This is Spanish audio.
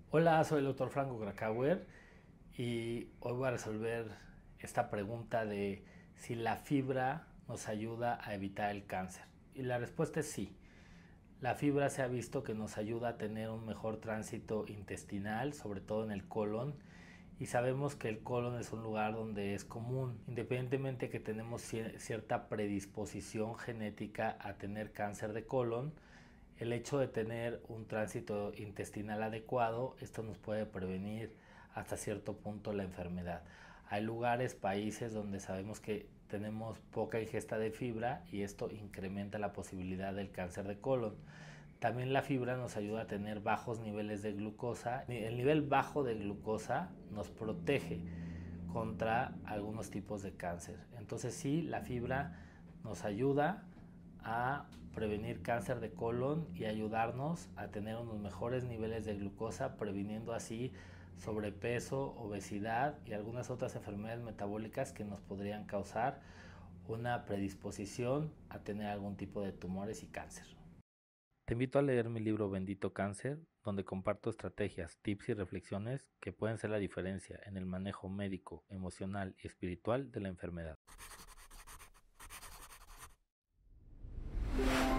Hola, soy el doctor Franco Krakauer y hoy voy a resolver esta pregunta de si la fibra nos ayuda a evitar el cáncer. Y la respuesta es sí. La fibra se ha visto que nos ayuda a tener un mejor tránsito intestinal, sobre todo en el colon, y sabemos que el colon es un lugar donde es común, independientemente que tenemos cierta predisposición genética a tener cáncer de colon, el hecho de tener un tránsito intestinal adecuado, esto nos puede prevenir hasta cierto punto la enfermedad. Hay lugares, países donde sabemos que tenemos poca ingesta de fibra y esto incrementa la posibilidad del cáncer de colon. También la fibra nos ayuda a tener bajos niveles de glucosa. El nivel bajo de glucosa nos protege contra algunos tipos de cáncer. Entonces sí, la fibra nos ayuda a prevenir cáncer de colon y ayudarnos a tener unos mejores niveles de glucosa, previniendo así sobrepeso, obesidad y algunas otras enfermedades metabólicas que nos podrían causar una predisposición a tener algún tipo de tumores y cáncer. Te invito a leer mi libro Bendito Cáncer, donde comparto estrategias, tips y reflexiones que pueden ser la diferencia en el manejo médico, emocional y espiritual de la enfermedad.